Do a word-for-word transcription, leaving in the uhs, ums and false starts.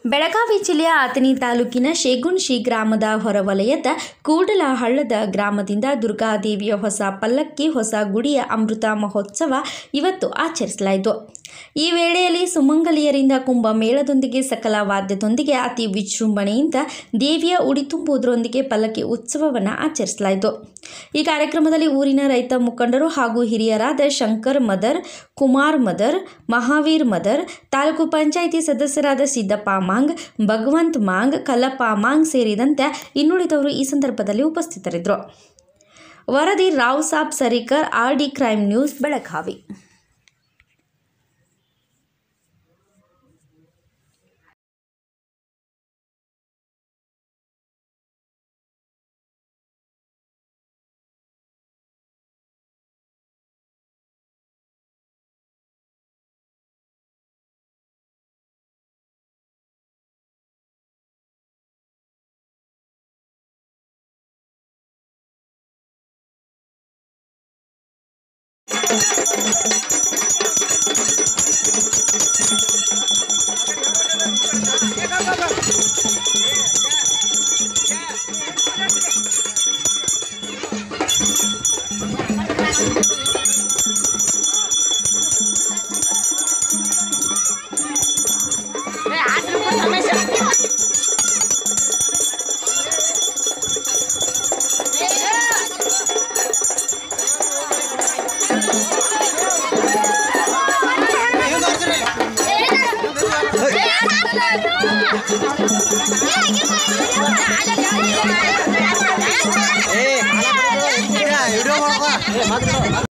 ಬೆಳಗಾವಿ ಜಿಲ್ಲೆಯ ಅಥಣಿ ತಾಲೂಕಿನ ಶೇಗುಣಶಿ ಗ್ರಾಮದ ಹೊರವಲಯದ ಕೂಡಲಹಳ್ಳದ ಗ್ರಾಮದಿಂದ ದುರ್ಗಾದೇವಿಯ ಹೊಸ ಪಲ್ಲಕ್ಕಿ ಹೊಸ ಗುಡಿಯ ಅಮೃತ ಮಹೋತ್ಸವ ಇವತ್ತು ಆಚರಿಸಲಾಯಿತು. ಈ ವೇಳೆಯಲ್ಲಿ ಸುಮಂಗಲಿಯರಿಂದ ಕುಂಭಮೇಳದೊಂದಿಗೆ ಸಕಲ ವಾದ್ಯದೊಂದಿಗೆ ಅತಿ ವಿಜೃಂಭಣೆಯಿಂದ ದೇವಿಯ ಉಡಿ ತುಂಬುವುದರೊಂದಿಗೆ ಪಲ್ಲಕ್ಕಿ ಉತ್ಸವವನ್ನು ಆಚರಿಸಲಾಯಿತು. ಈ ಕಾರ್ಯಕ್ರಮದಲ್ಲಿ ಊರಿನ ರೈತ ಮುಖಂಡರು ಹಾಗೂ ಹಿರಿಯರಾದ ಶಂಕರ್ ಮದರ್, ಕುಮಾರ್ ಮದರ್, ಮಹಾವೀರ್ ಮದರ್, ತಾಲೂಕು ಪಂಚಾಯಿತಿ ಸದಸ್ಯರಾದ ಸಿದ್ದಪ್ಪ ಮಾಂಗ್, ಭಗವಂತ್ ಮಾಂಗ್, ಕಲ್ಲಪ್ಪ ಮಾಂಗ್ ಸೇರಿದಂತೆ ಇನ್ನುಳಿದವರು ಈ ಸಂದರ್ಭದಲ್ಲಿ ಉಪಸ್ಥಿತರಿದ್ದರು. ವರದಿ Rao Saab Sarikar, R D crime news, Belagavi. Eh,